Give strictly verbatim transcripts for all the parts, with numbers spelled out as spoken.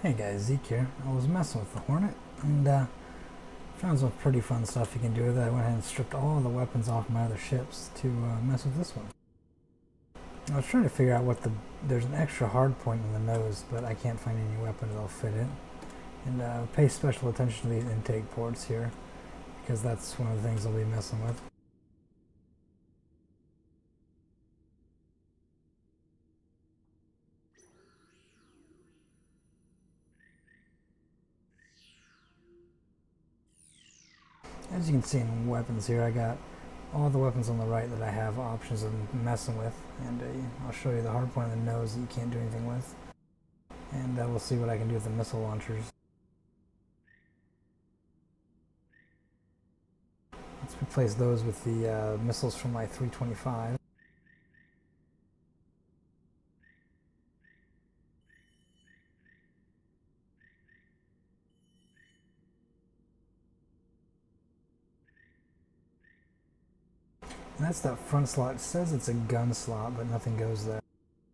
Hey guys, Zeke here. I was messing with the Hornet and uh, found some pretty fun stuff you can do with it. I went ahead and stripped all the weapons off my other ships to uh, mess with this one. I was trying to figure out what the... There's an extra hard point in the nose, but I can't find any weapon that'll fit it. And uh, pay special attention to these intake ports here, because that's one of the things I'll be messing with. As you can see in weapons here, I got all the weapons on the right that I have options of messing with, and uh, I'll show you the hard point in the nose that you can't do anything with, and uh, we'll see what I can do with the missile launchers. Let's replace those with the uh, missiles from my three twenty-five. And that's that front slot. It says it's a gun slot, but nothing goes there.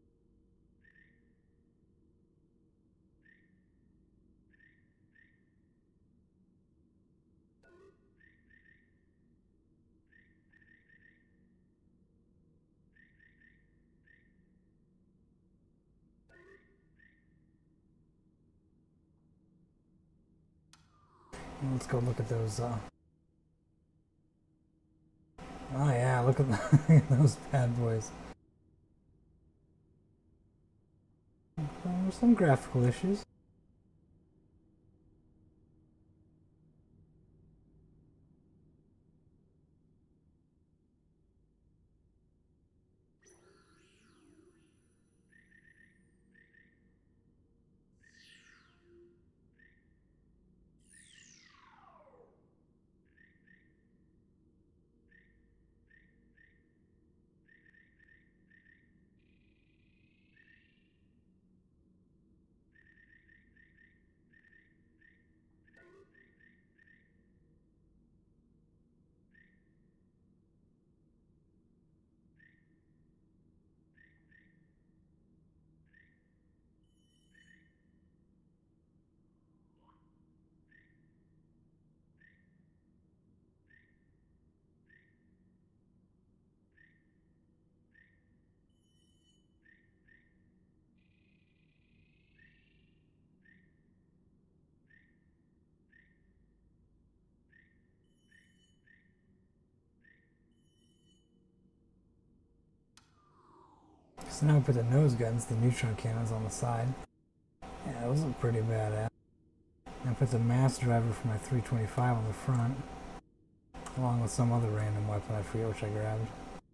Let's go look at those. Uh... Oh yeah, look at, the, look at those bad boys. There's some graphical issues. So now we put the nose guns, the neutron cannons, on the side. Yeah, those look pretty badass. And I put the mass driver for my three twenty-five on the front, along with some other random weapon I forget which I grabbed.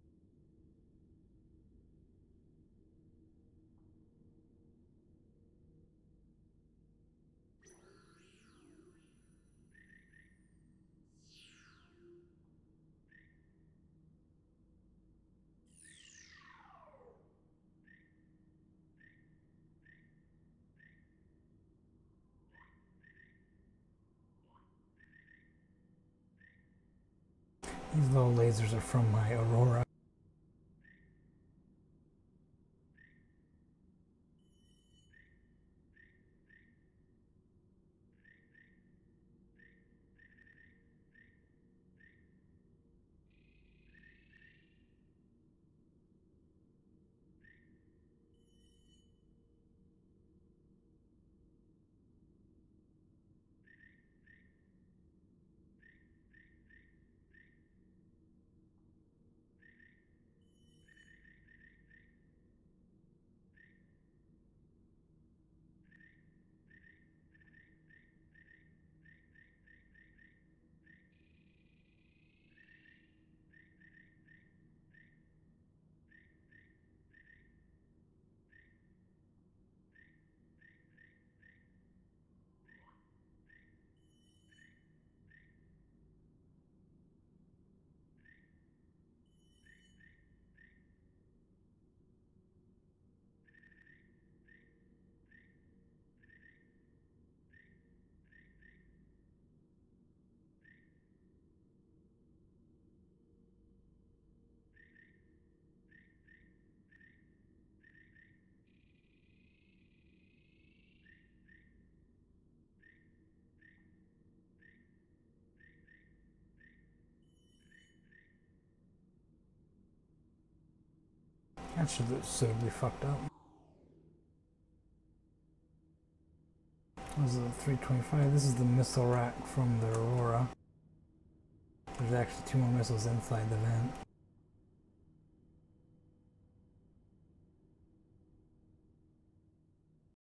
These little lasers are from my Aurora. That should look suitably fucked up. This is a three twenty-five. This is the missile rack from the Aurora. There's actually two more missiles inside the vent.